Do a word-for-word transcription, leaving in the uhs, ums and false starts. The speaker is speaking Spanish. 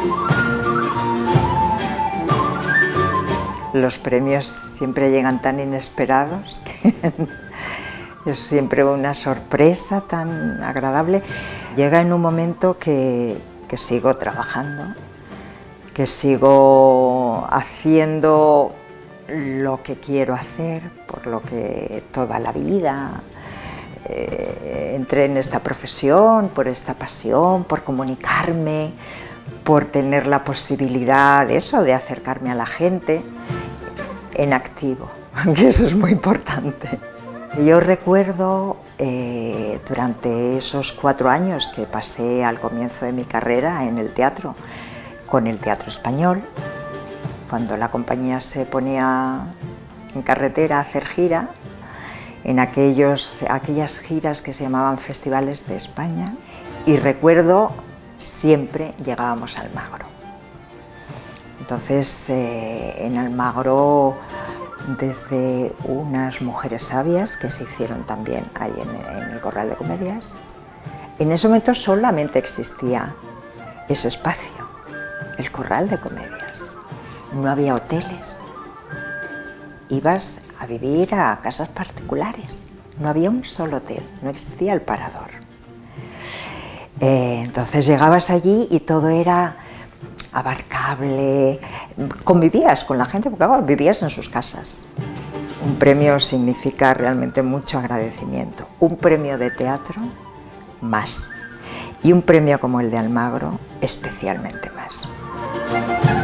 Los premios siempre llegan tan inesperados, es siempre una sorpresa tan agradable. Llega en un momento que, que sigo trabajando, que sigo haciendo lo que quiero hacer, por lo que toda la vida eh, entré en esta profesión, por esta pasión, por comunicarme, por tener la posibilidad de eso, de acercarme a la gente en activo, que eso es muy importante. Yo recuerdo eh, durante esos cuatro años que pasé al comienzo de mi carrera en el teatro, con el Teatro Español, cuando la compañía se ponía en carretera a hacer gira, en aquellos, aquellas giras que se llamaban Festivales de España, y recuerdo siempre llegábamos a Almagro. Entonces, eh, en Almagro, desde unas mujeres sabias que se hicieron también ahí en, en el Corral de Comedias, en ese momento solamente existía ese espacio, el Corral de Comedias. No había hoteles, ibas a vivir a casas particulares, no había un solo hotel, no existía el Parador. Eh, entonces llegabas allí y todo era abarcable, convivías con la gente porque claro, vivías en sus casas. Un premio significa realmente mucho agradecimiento, un premio de teatro más y un premio como el de Almagro especialmente más.